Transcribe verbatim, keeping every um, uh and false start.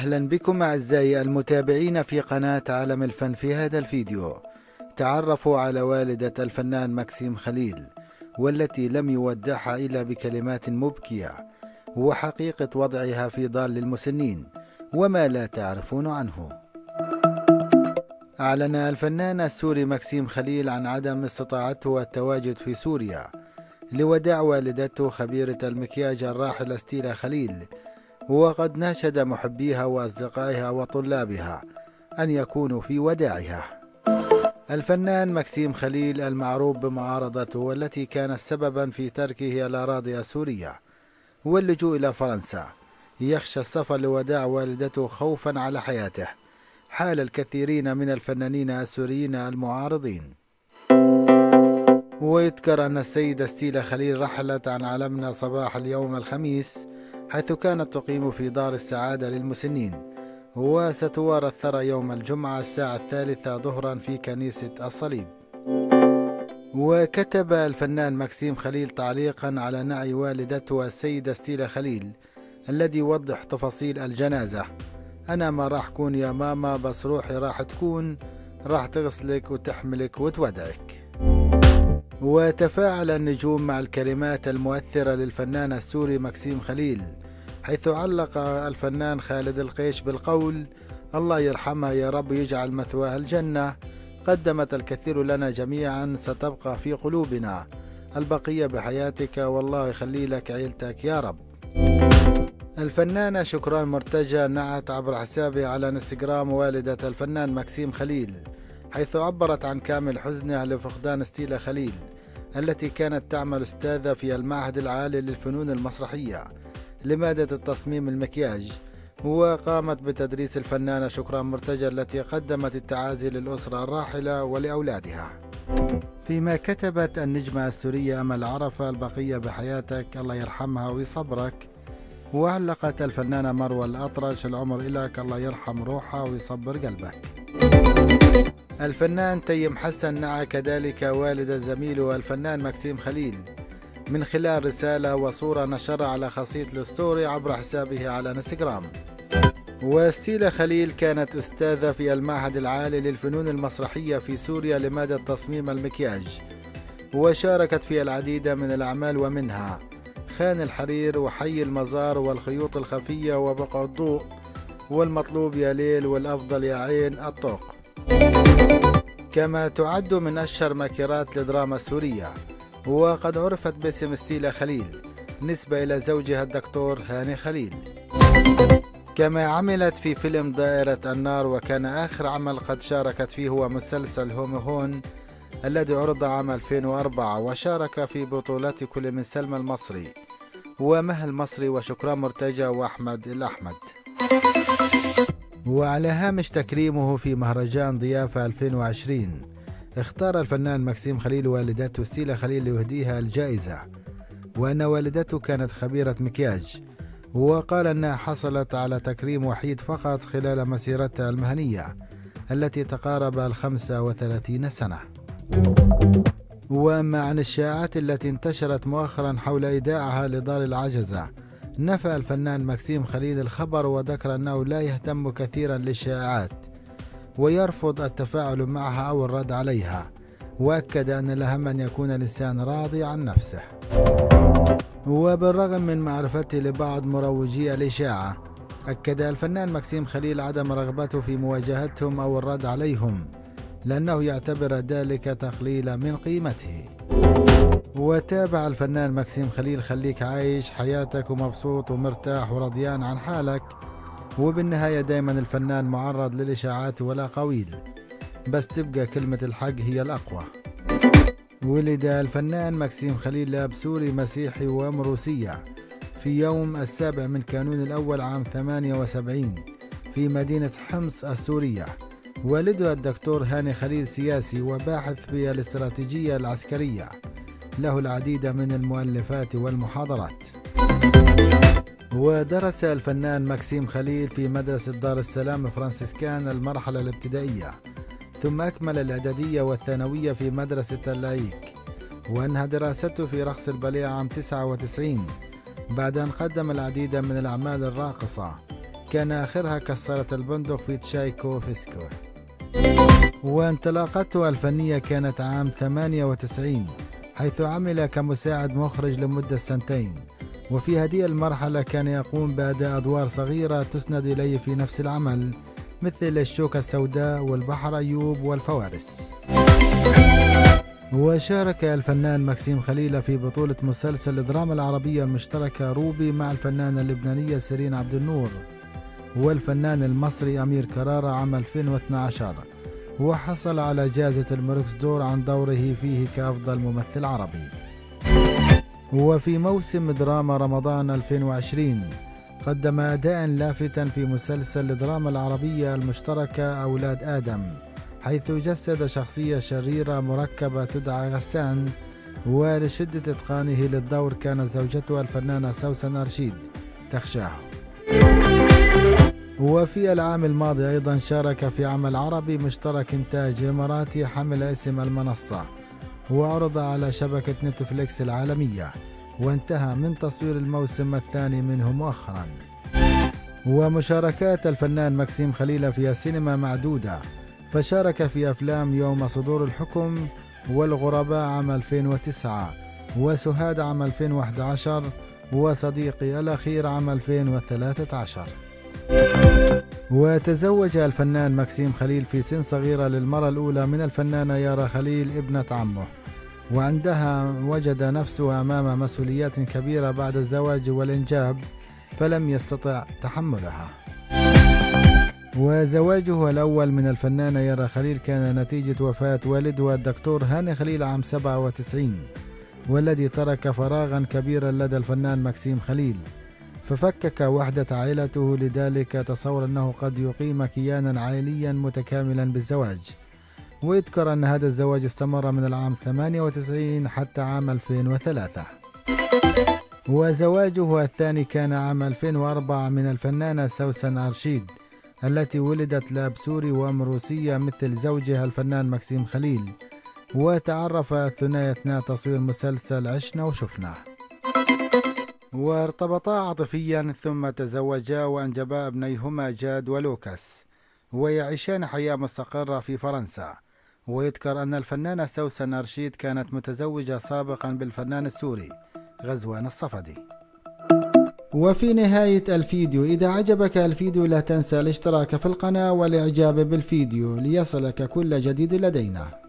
أهلا بكم أعزائي المتابعين في قناة عالم الفن. في هذا الفيديو تعرفوا على والدة الفنان ماكسيم خليل، والتي لم يودعها إلا بكلمات مبكية، وحقيقة وضعها في ضال المسنين وما لا تعرفون عنه. أعلن الفنان السوري ماكسيم خليل عن عدم استطاعته التواجد في سوريا لوداع والدته خبيرة المكياج الراحلة ستيلا خليل، وقد ناشد محبيها وأصدقائها وطلابها أن يكونوا في وداعها. الفنان ماكسيم خليل المعروف بمعارضته والتي كانت سببا في تركه الأراضي السورية واللجوء إلى فرنسا، يخشى السفر لوداع والدته خوفا على حياته حال الكثيرين من الفنانين السوريين المعارضين. ويذكر أن السيدة ستيلا خليل رحلت عن عالمنا صباح اليوم الخميس، حيث كانت تقيم في دار السعادة للمسنين، وستوارى الثرى يوم الجمعة الساعة الثالثة ظهرا في كنيسة الصليب. وكتب الفنان ماكسيم خليل تعليقا على نعي والدته السيدة ستيلا خليل الذي يوضح تفاصيل الجنازة: أنا ما راح كون يا ماما، بس روحي راح تكون، راح تغسلك وتحملك وتودعك. وتفاعل النجوم مع الكلمات المؤثرة للفنان السوري ماكسيم خليل، حيث علق الفنان خالد القيش بالقول: الله يرحمها يا رب يجعل مثواها الجنة، قدمت الكثير لنا جميعا، ستبقى في قلوبنا البقية بحياتك، والله يخلي لك عيلتك يا رب. الفنانة شكران مرتجى نعت عبر حسابها على انستغرام والدة الفنان ماكسيم خليل، حيث عبرت عن كامل حزنها لفقدان ستيلا خليل التي كانت تعمل أستاذة في المعهد العالي للفنون المسرحية لمادة التصميم المكياج، وقامت بتدريس الفنانة شكران مرتجى التي قدمت التعازي للأسرة الراحلة ولأولادها. فيما كتبت النجمة السورية أمل عرفة: البقية بحياتك، الله يرحمها ويصبرك. وعلقت الفنانة مروة الأطرش: العمر إلك، الله يرحم روحها ويصبر قلبك. الفنان تيم حسن نعى كذلك والد زميله الفنان ماكسيم خليل من خلال رسالة وصورة نشرها على خاصية الستوري عبر حسابه على انستغرام. وستيلا خليل كانت أستاذة في المعهد العالي للفنون المسرحية في سوريا لمادة تصميم المكياج، وشاركت في العديد من الأعمال ومنها خان الحرير وحي المزار والخيوط الخفية وبقع الضوء والمطلوب يا ليل والأفضل يا عين الطوق. كما تعد من أشهر ماكرات الدراما السورية، وقد عرفت باسم ستيلا خليل نسبة إلى زوجها الدكتور هاني خليل. كما عملت في فيلم دائرة النار، وكان آخر عمل قد شاركت فيه هو مسلسل هوم هون الذي عرض عام ألفين وأربعة، وشارك في بطولة كل من سلمى المصري ومها المصري وشكران مرتجى وأحمد الأحمد. وعلى هامش تكريمه في مهرجان ضيافة ألفين وعشرين، اختار الفنان ماكسيم خليل والدته ستيلا خليل ليهديها الجائزة، وأن والدته كانت خبيرة مكياج، وقال أنها حصلت على تكريم وحيد فقط خلال مسيرتها المهنية التي تقارب الخمسة وثلاثين سنة. وأما عن الشائعات التي انتشرت مؤخرا حول إيداعها لدار العجزة، نفى الفنان ماكسيم خليل الخبر، وذكر أنه لا يهتم كثيرا للشائعات ويرفض التفاعل معها أو الرد عليها، وأكد أن الأهم أن يكون الإنسان راضي عن نفسه. وبالرغم من معرفته لبعض مروجي الإشاعة، أكد الفنان ماكسيم خليل عدم رغبته في مواجهتهم أو الرد عليهم، لأنه يعتبر ذلك تقليلا من قيمته. وتابع الفنان ماكسيم خليل: خليك عايش حياتك ومبسوط ومرتاح ورضيان عن حالك، وبالنهاية دائما الفنان معرض للإشاعات والأقاويل، بس تبقى كلمة الحق هي الأقوى. ولد الفنان ماكسيم خليل لاب سوري مسيحي وأم روسية في يوم السابع من كانون الأول عام ثمانية وسبعين في مدينة حمص السورية. والده الدكتور هاني خليل سياسي وباحث بالاستراتيجية العسكرية، له العديد من المؤلفات والمحاضرات. ودرس الفنان ماكسيم خليل في مدرسة دار السلام فرانسيسكان المرحلة الابتدائية، ثم أكمل الإعدادية والثانوية في مدرسة اللايك، وأنهى دراسته في رقص الباليه عام تسعة وتسعين بعد أن قدم العديد من الأعمال الراقصة، كان آخرها كسرت البندق في تشايكوفسكي. وانطلاقته الفنية كانت عام ثمانية وتسعين، حيث عمل كمساعد مخرج لمدة سنتين، وفي هذه المرحلة كان يقوم بأداء أدوار صغيرة تسند إليه في نفس العمل، مثل الشوكة السوداء والبحر أيوب والفوارس. وشارك الفنان مكسيم خليل في بطولة مسلسل الدراما العربية المشتركة روبي مع الفنانة اللبنانية سيرين عبد النور والفنان المصري أمير كرارة عام ألفين واثني عشر، وحصل على جائزة الميركس دور عن دوره فيه كأفضل ممثل عربي. وفي موسم دراما رمضان ألفين وعشرين قدم أداء لافتا في مسلسل الدراما العربية المشتركة أولاد آدم، حيث جسد شخصية شريرة مركبة تدعى غسان، ولشدة إتقانه للدور كانت زوجته الفنانة سوسن أرشيد تخشاه. وفي العام الماضي أيضا شارك في عمل عربي مشترك إنتاج إماراتي حمل اسم المنصة، وعرض على شبكة نتفليكس العالمية، وانتهى من تصوير الموسم الثاني منه مؤخرا. ومشاركات الفنان مكسيم خليل في السينما معدودة، فشارك في أفلام يوم صدور الحكم والغرباء عام ألفين وتسعة، وسهاد عام ألفين وأحد عشر، وصديقي الأخير عام ألفين وثلاثة عشر. وتزوج الفنان مكسيم خليل في سن صغيرة للمرة الأولى من الفنانة يارا خليل ابنة عمه، وعندها وجد نفسه أمام مسؤوليات كبيرة بعد الزواج والإنجاب فلم يستطع تحملها. وزواجه الأول من الفنانة يارا خليل كان نتيجة وفاة والدها الدكتور هاني خليل عام سبعة وتسعين، والذي ترك فراغا كبيرا لدى الفنان مكسيم خليل، ففكك وحدة عائلته، لذلك تصور أنه قد يقيم كيانا عائليا متكاملا بالزواج. ويذكر أن هذا الزواج استمر من العام ثمانية وتسعين حتى عام ألفين وثلاثة. وزواجه الثاني كان عام ألفين وأربعة من الفنانة سوسن أرشيد، التي ولدت لابسوري وأمروسية مثل زوجها الفنان مكسيم خليل، وتعرف الثنائي أثناء تصوير مسلسل عشنا وشفنا. وارتبطا عاطفيا ثم تزوجا وأنجبا ابنيهما جاد ولوكاس، ويعيشان حياة مستقرة في فرنسا. ويذكر أن الفنانة سوسن أرشيد كانت متزوجة سابقا بالفنان السوري غزوان الصفدي. وفي نهاية الفيديو، إذا عجبك الفيديو لا تنسى الاشتراك في القناة والإعجاب بالفيديو ليصلك كل جديد لدينا.